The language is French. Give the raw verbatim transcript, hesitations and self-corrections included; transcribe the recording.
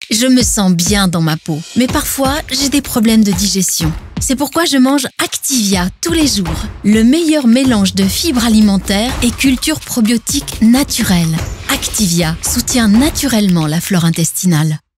Je me sens bien dans ma peau, mais parfois j'ai des problèmes de digestion. C'est pourquoi je mange Activia tous les jours. Le meilleur mélange de fibres alimentaires et cultures probiotiques naturelles. Activia soutient naturellement la flore intestinale.